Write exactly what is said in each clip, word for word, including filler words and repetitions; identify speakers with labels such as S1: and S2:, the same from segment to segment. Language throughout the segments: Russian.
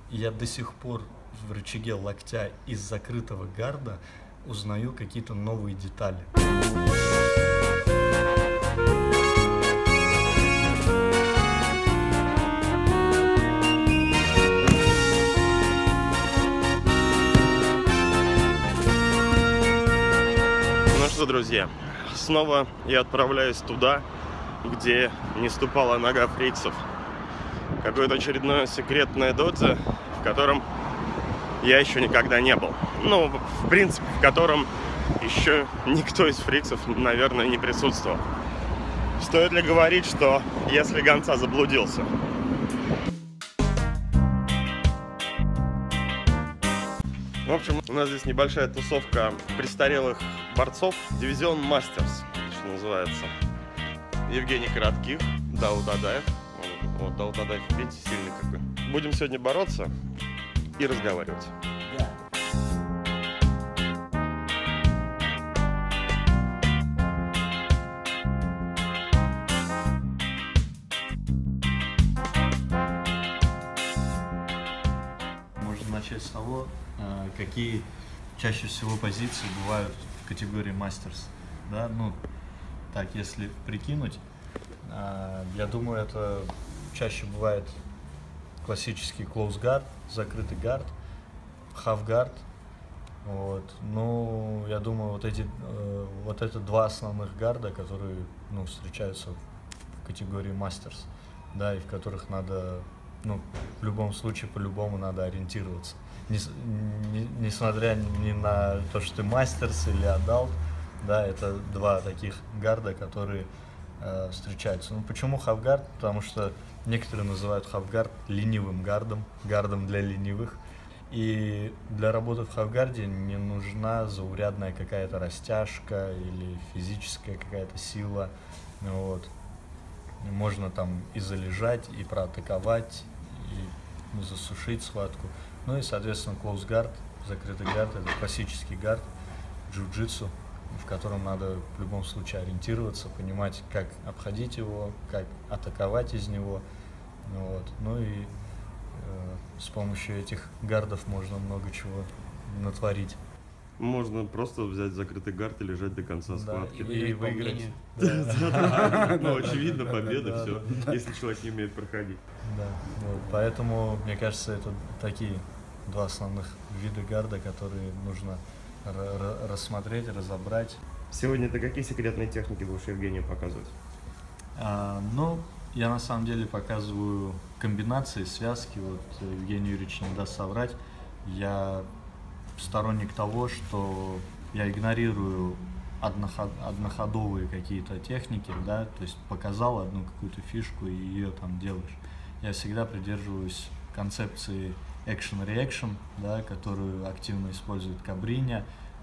S1: я до сих пор в рычаге локтя из закрытого гарда узнаю какие-то новые детали.
S2: Ну что, друзья, снова я отправляюсь туда, где не ступала нога фриксов. Какое-то очередное секретное додзе, в котором я еще никогда не был. Ну, в принципе, в котором еще никто из фриксов, наверное, не присутствовал. Стоит ли говорить, что если Гонца заблудился? В общем, у нас здесь небольшая тусовка престарелых борцов. Дивизион Мастерс, что называется. Евгений Коротких, Даут Адаев. Вот, Даут Адаев, видите, сильный какой. Будем сегодня бороться и разговаривать.
S1: Да. Можно начать с того, какие чаще всего позиции бывают в категории мастерс. Да? Ну, так, если прикинуть, я думаю, это чаще бывает классический close guard, закрытый гард, half guard. Вот. Ну, я думаю, вот эти вот это два основных гарда, которые, ну, встречаются в категории мастерс, да, и в которых надо, ну, в любом случае, по-любому надо ориентироваться. Нес, не, несмотря ни на то, что ты мастерс или адалт, да, это два таких гарда, которые э, встречаются. Ну, почему half-guard? Потому что некоторые называют half-guard ленивым гардом, гардом для ленивых. И для работы в half-гарде не нужна заурядная какая-то растяжка или физическая какая-то сила. Вот. Можно там и залежать, и проатаковать, и засушить схватку. Ну и, соответственно, close guard, закрытый гард, это классический гард джиу-джитсу, в котором надо в любом случае ориентироваться, понимать, как обходить его, как атаковать из него. Вот. Ну и э, с помощью этих гардов можно много чего натворить.
S2: Можно просто взять закрытый гард и лежать до конца схватки.
S1: И выиграть.
S2: Ну, очевидно, победа, все, если человек не умеет проходить.
S1: Да, поэтому, мне кажется, это такие два основных вида гарда, которые нужно рассмотреть, разобрать.
S2: Сегодня ты какие секретные техники будешь Евгению показывать?
S1: А, ну, я на самом деле показываю комбинации, связки. Вот Евгений Юрьевич не даст соврать. Я сторонник того, что я игнорирую одноход, одноходовые какие-то техники, да, то есть показал одну какую-то фишку и ее там делаешь. Я всегда придерживаюсь концепции action-reaction, да, которую активно использует Кабриня.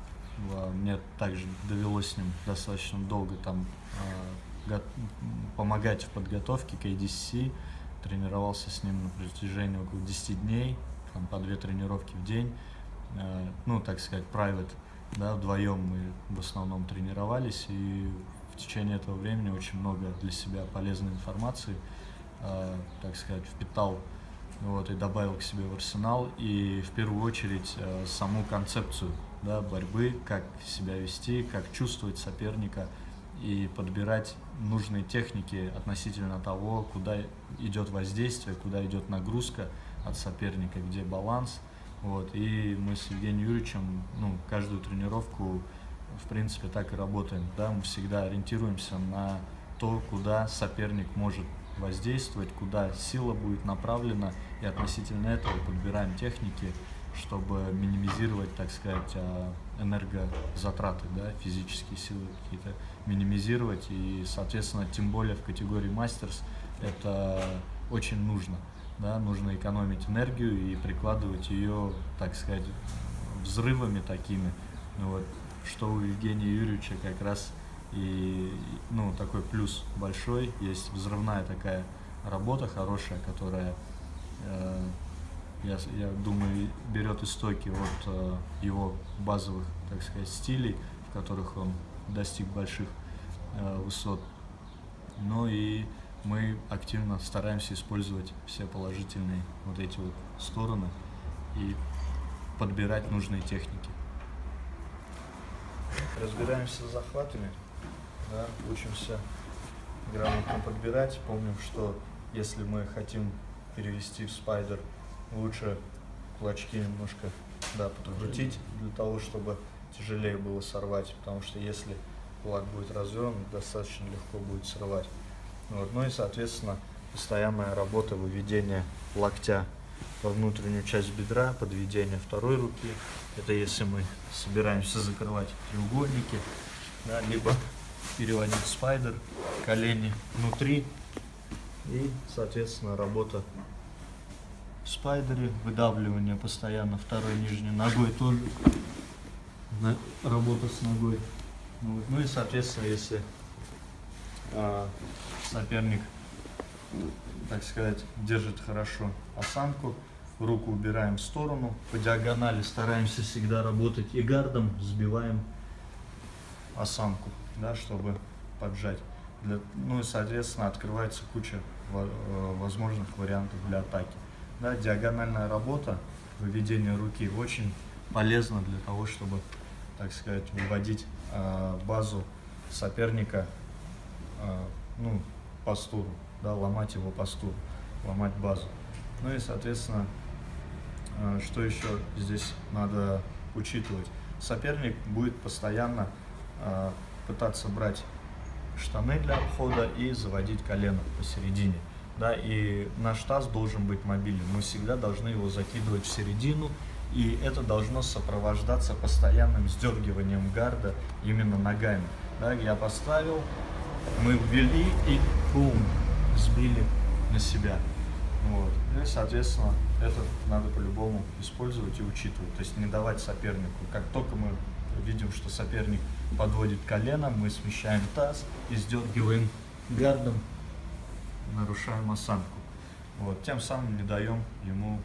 S1: Мне также довелось с ним достаточно долго там э, помогать в подготовке к эй ди си. Тренировался с ним на протяжении около десяти дней, там, по две тренировки в день. Э, ну, так сказать, private, да, вдвоем мы в основном тренировались, и в течение этого времени очень много для себя полезной информации, э, так сказать, впитал. Вот, и добавил к себе в арсенал, и в первую очередь э, саму концепцию, да, борьбы, как себя вести, как чувствовать соперника и подбирать нужные техники относительно того, куда идет воздействие, куда идет нагрузка от соперника, где баланс. Вот, и мы с Евгением Юрьевичем, ну, каждую тренировку, в принципе, так и работаем. Да? Мы всегда ориентируемся на то, куда соперник может воздействовать, куда сила будет направлена, и относительно этого подбираем техники, чтобы минимизировать, так сказать, энергозатраты, да, физические силы какие-то минимизировать, и, соответственно, тем более в категории мастерс это очень нужно, да, нужно экономить энергию и прикладывать ее, так сказать, взрывами такими, ну, вот, что у Евгения Юрьевича как раз и, ну, такой плюс большой, есть взрывная такая работа хорошая, которая, э, я, я думаю, берет истоки от э, его базовых, так сказать, стилей, в которых он достиг больших э, высот. Ну и мы активно стараемся использовать все положительные вот эти вот стороны и подбирать нужные техники. Разбираемся с захватами, да, учимся грамотно подбирать. Помним, что если мы хотим перевести в спайдер, лучше кулачки немножко, да, подкрутить для того, чтобы тяжелее было сорвать, потому что если кулак будет развернут, достаточно легко будет срывать. Вот. Ну и, соответственно, постоянная работа выведения локтя во внутреннюю часть бедра, подведение второй руки. Это если мы собираемся закрывать треугольники, да, либо переводить спайдер, колени внутри. И, соответственно, работа в спайдере, выдавливание постоянно второй нижней ногой тоже, работа с ногой. Вот. Ну и, соответственно, если а, соперник, так сказать, держит хорошо осанку, руку убираем в сторону, по диагонали стараемся всегда работать и гардом сбиваем осанку, да, чтобы поджать. Для, ну и, соответственно, открывается куча возможных вариантов для атаки. Да, диагональная работа, выведение руки очень полезна для того, чтобы, так сказать, выводить э, базу соперника, э, ну, постуру, да, ломать его постуру, ломать базу. Ну и, соответственно, э, что еще здесь надо учитывать? Соперник будет постоянно э, пытаться брать штаны для обхода и заводить колено посередине. Да, и наш таз должен быть мобильным. Мы всегда должны его закидывать в середину, и это должно сопровождаться постоянным сдергиванием гарда именно ногами. Да, я поставил, мы ввели и бум, сбили на себя. Вот. И, соответственно, это надо по-любому использовать и учитывать. То есть не давать сопернику. Как только мы видим, что соперник подводит колено, мы смещаем таз и сдергиваем гардом, нарушаем осанку. Вот. Тем самым не даем ему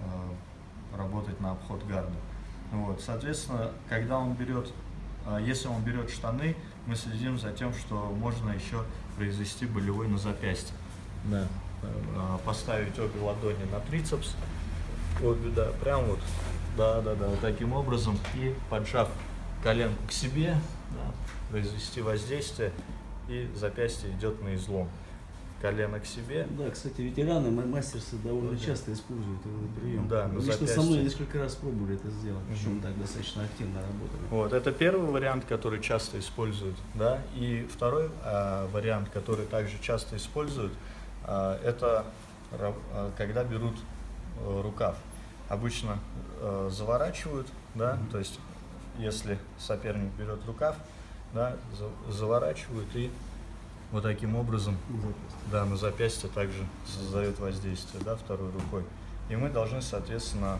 S1: э, работать на обход гарда. Вот. Соответственно, когда он берет, э, если он берет штаны, мы следим за тем, что можно еще произвести болевой на запястье. Да. Э, поставить обе ладони на трицепс, обе, да, прям вот, да, да, да, вот таким образом, и поджав коленку к себе, да, произвести воздействие, и запястье идет на излом. Колено к себе.
S3: Да, кстати, ветераны, мастерсы довольно да, часто используют этот прием.
S1: Да,
S3: лично со мной несколько раз пробовали это сделать, причем так достаточно активно работали.
S1: Вот, это первый вариант, который часто используют, да, и второй а, вариант, который также часто используют, а, это а, когда берут а, рукав. Обычно а, заворачивают, да, mm-hmm. то есть если соперник берет рукав, да, за, заворачивают и вот таким образом, да, на запястье также создает воздействие, да, второй рукой. И мы должны, соответственно,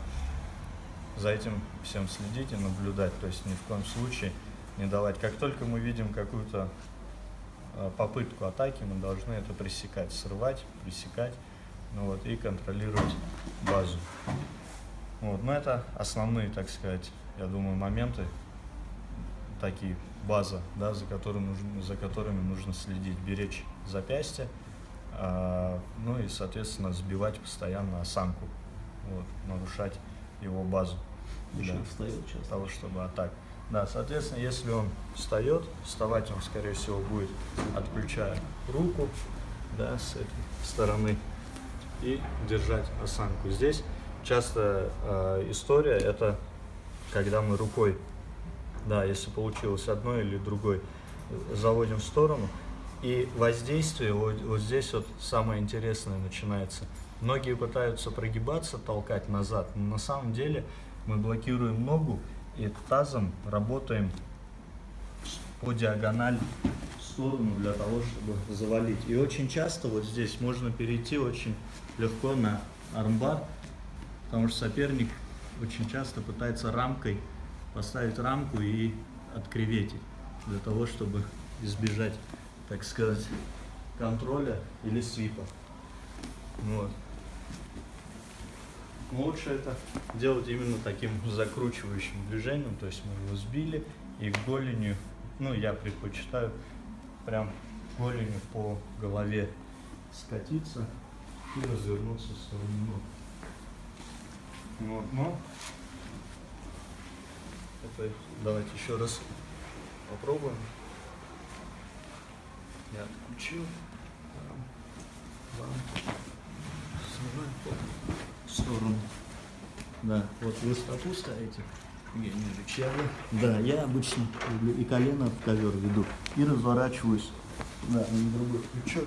S1: за этим всем следить и наблюдать. То есть ни в коем случае не давать. Как только мы видим какую-то попытку атаки, мы должны это пресекать, срывать, пресекать, ну, вот, и контролировать базу. Вот. Но это основные, так сказать, я думаю, моменты, такие, база, да, за, которым нужно, за которыми нужно следить, беречь запястье, э, ну и, соответственно, сбивать постоянно осанку, вот, нарушать его базу.
S3: Еще да, встает часто.
S1: Того, чтобы атак. Да, соответственно, если он встает, вставать он, скорее всего, будет, отключая руку, да, с этой стороны, и держать осанку. Здесь часто э, история, это когда мы рукой, да, если получилось одной или другой, заводим в сторону, и воздействие вот, вот здесь вот самое интересное начинается. Многие пытаются прогибаться, толкать назад, но на самом деле мы блокируем ногу и тазом работаем по диагонали в сторону для того, чтобы завалить. И очень часто вот здесь можно перейти очень легко на армбар, потому что соперник очень часто пытается рамкой поставить рамку и откреветить, для того, чтобы избежать, так сказать, контроля или свипа. Вот. Лучше это делать именно таким закручивающим движением, то есть мы его сбили и голенью, ну я предпочитаю прям голенью по голове скатиться и развернуться в сторону ног. Вот, но это, давайте еще раз попробуем. Я отключил. В сторону. Да, вот вы стопу ставите. Я не рычагу. Да, я обычно люблю и колено в ковер веду. И разворачиваюсь. Да, на другой плечо.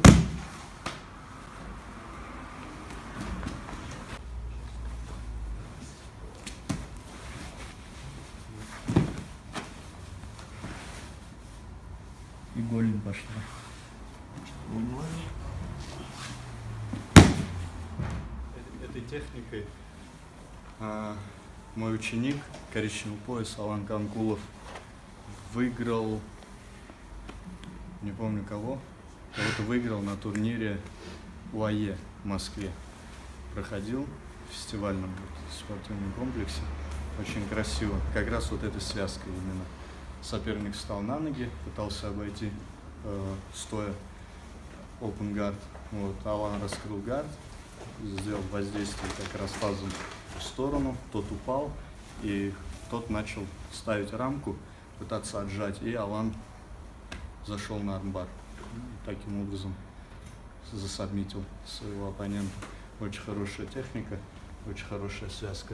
S1: И голень пошла. Этой техникой а, мой ученик, коричневый пояс Алан Канкулов, выиграл, не помню кого, кого-то выиграл на турнире УАЕ в Москве. Проходил в фестивальном спортивном комплексе. Очень красиво. Как раз вот эта связка именно. Соперник встал на ноги, пытался обойти э, стоя open guard. Вот, Алан раскрыл гард, сделал воздействие как раз тазом в сторону, тот упал, и тот начал ставить рамку, пытаться отжать, и Алан зашел на армбар. Таким образом засабмитил своего оппонента. Очень хорошая техника, очень хорошая связка.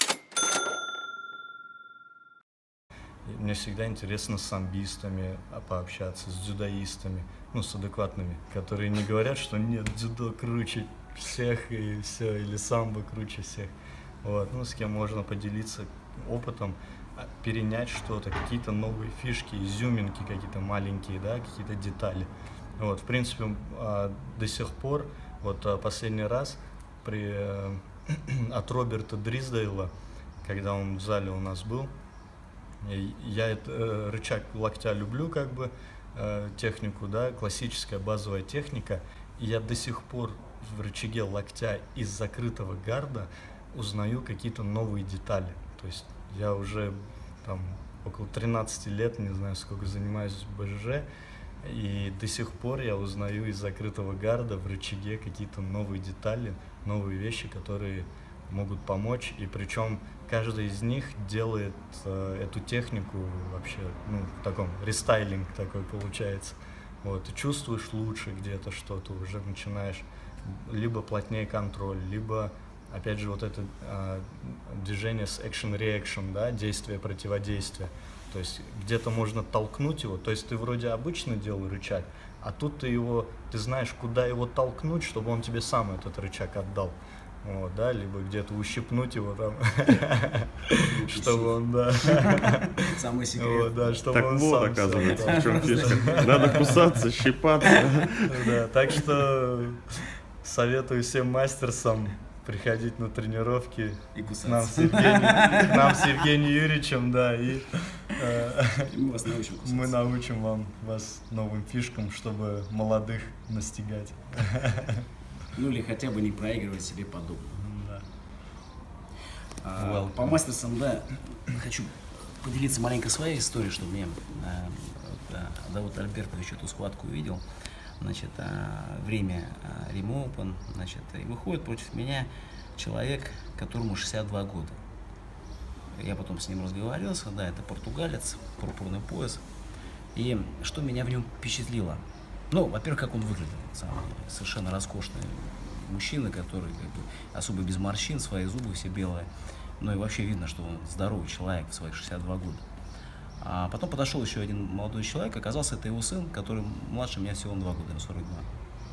S1: Мне всегда интересно с самбистами пообщаться, с дзюдоистами, ну, с адекватными, которые не говорят, что нет, дзюдо круче всех и все, или самбо круче всех. Вот, ну, с кем можно поделиться опытом, перенять что-то, какие-то новые фишки, изюминки какие-то маленькие, да, какие-то детали. Вот, в принципе, до сих пор, вот последний раз при, от Роберта Дрисдейла, когда он в зале у нас был, я это, рычаг локтя люблю, как бы, технику, да, классическая базовая техника, и я до сих пор в рычаге локтя из закрытого гарда узнаю какие-то новые детали. То есть я уже там около тринадцати лет, не знаю сколько, занимаюсь в БЖЖ, и до сих пор я узнаю из закрытого гарда в рычаге какие-то новые детали, новые вещи, которые могут помочь, и причем каждый из них делает э, эту технику вообще, ну, в таком рестайлинг такой получается. Вот, ты чувствуешь лучше где-то что-то, уже начинаешь либо плотнее контроль, либо, опять же, вот это э, движение с action-reaction, да, действие-противодействие. То есть где-то можно толкнуть его, то есть ты вроде обычно делал рычаг, а тут ты его, ты знаешь, куда его толкнуть, чтобы он тебе сам этот рычаг отдал. Вот, да, либо где-то ущипнуть его там, чтобы он, да.
S3: Самый секрет.
S2: Да, чтобы он сам. Так вот, оказывается, в чем фишка. Надо кусаться, щипаться. Да, так что советую всем мастерсам приходить на тренировки
S3: и
S2: к нам с Евгением, к нам с Евгением Юрьевичем, да, и
S3: э, мы, вас научим
S2: мы научим вам вас новым фишкам, чтобы молодых настигать.
S3: Ну или хотя бы не проигрывать себе подобное.
S2: Да.
S3: А, well, по мастерсам, да, хочу поделиться маленько своей историей, что мне Давуд Альбертович эту схватку увидел. Значит, время Рим Оупен, значит, и выходит против меня человек, которому шестьдесят два года. Я потом с ним разговаривался, да, это португалец, пурпурный пояс. И что меня в нем впечатлило? Ну, во-первых, как он выглядел, на самом деле. Совершенно роскошный мужчина, который как бы особо без морщин, свои зубы все белые. Ну и вообще видно, что он здоровый человек в свои шестьдесят два года. А потом подошел еще один молодой человек, оказался это его сын, который младше меня всего на два года, на сорок два.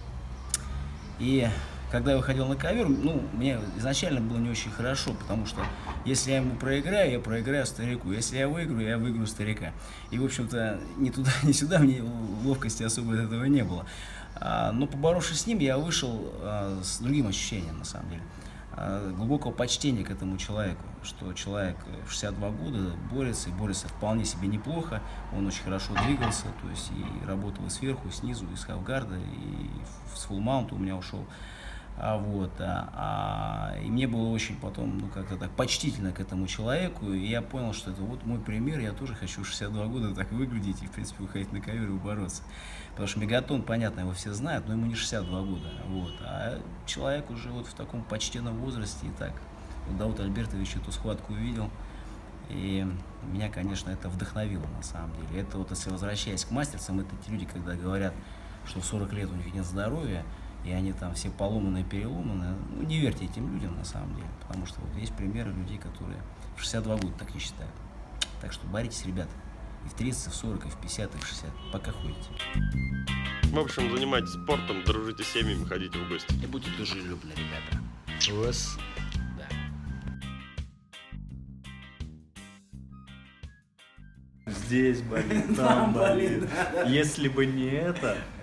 S3: И когда я выходил на ковер, ну, мне изначально было не очень хорошо, потому что если я ему проиграю, я проиграю старику, если я выиграю, я выиграю старика. И, в общем-то, ни туда, ни сюда мне ловкости особо от этого не было. А, но поборовшись с ним, я вышел а, с другим ощущением, на самом деле. А, глубокого почтения к этому человеку, что человек в шестьдесят два года борется, и борется вполне себе неплохо, он очень хорошо двигался, то есть и работал и сверху, и снизу, и с хавгарда, и с фуллмаунта у меня ушел. А вот, а, а, и мне было очень потом, ну, как-то так почтительно к этому человеку, и я понял, что это вот мой пример, я тоже хочу в шестьдесят два года так выглядеть и, в принципе, выходить на ковер и бороться. Потому что Мегатон, понятно, его все знают, но ему не шестьдесят два года, вот, а человек уже вот в таком почтенном возрасте, и так, вот Даут Альбертович эту схватку увидел, и меня, конечно, это вдохновило, на самом деле. Это вот, если возвращаясь к мастерцам, это те люди, когда говорят, что в сорок лет у них нет здоровья, и они там все поломанные, переломанные, ну, не верьте этим людям, на самом деле, потому что вот есть примеры людей, которые в шестьдесят два года так не считают. Так что боритесь, ребята, и в тридцать, и в сорок, и в пятьдесят, и в шестьдесят, пока ходите.
S2: В общем, занимайтесь спортом, дружите с семьями, ходите в гости.
S3: И будьте дружелюбны, ребята.
S1: У вас
S3: Да.
S1: здесь болит, там болит. Если бы не это...